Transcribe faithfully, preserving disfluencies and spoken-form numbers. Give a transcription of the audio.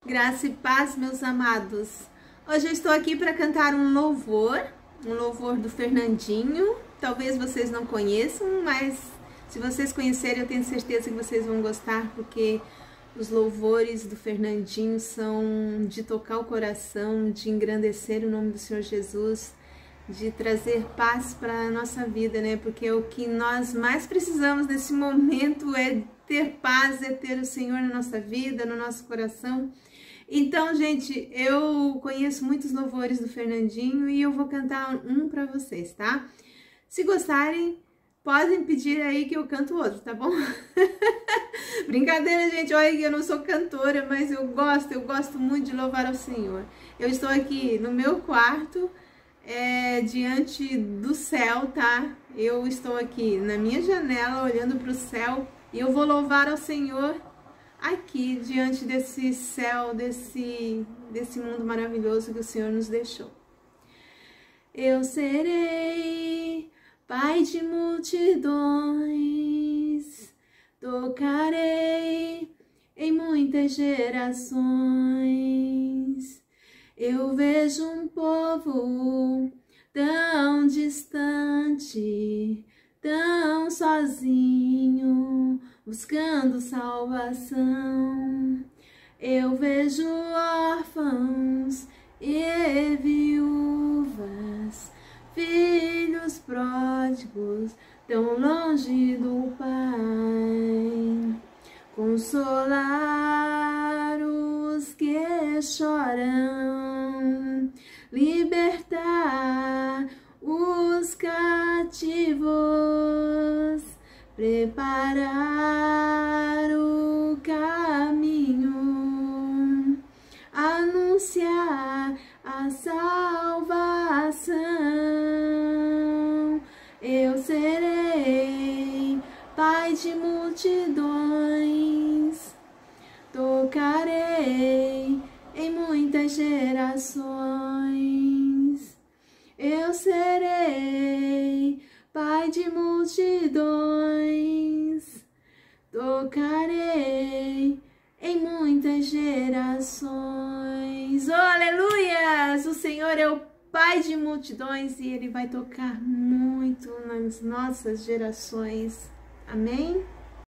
Graça e paz, meus amados. Hoje eu estou aqui para cantar um louvor, um louvor do Fernandinho. Talvez vocês não conheçam, mas se vocês conhecerem, eu tenho certeza que vocês vão gostar, porque os louvores do Fernandinho são de tocar o coração, de engrandecer o nome do Senhor Jesus, de trazer paz para a nossa vida, né? Porque o que nós mais precisamos nesse momento é ter paz, é ter o Senhor na nossa vida, no nosso coração. Então, gente, eu conheço muitos louvores do Fernandinho e eu vou cantar um para vocês, tá? Se gostarem, podem pedir aí que eu canto outro, tá bom? Brincadeira, gente, olha que eu não sou cantora, mas eu gosto, eu gosto muito de louvar ao Senhor. Eu estou aqui no meu quarto, é, diante do céu, tá? Eu estou aqui na minha janela, olhando para o céu, e eu vou louvar ao Senhor aqui, diante desse céu, desse, desse mundo maravilhoso que o Senhor nos deixou. Eu serei pai de multidões, tocarei em muitas gerações. Eu vejo um povo tão distante, tão sozinho, buscando salvação. Eu vejo órfãos e viúvas, filhos pródigos, tão longe do Pai. Consolar os que choram, libertar os cativos, preparar o caminho, anunciar a salvação. Eu serei pai de multidões, tocarei em muitas gerações. Eu serei pai de multidões, tocarei em muitas gerações. Oh, aleluias! O Senhor é o Pai de multidões e Ele vai tocar muito nas nossas gerações. Amém?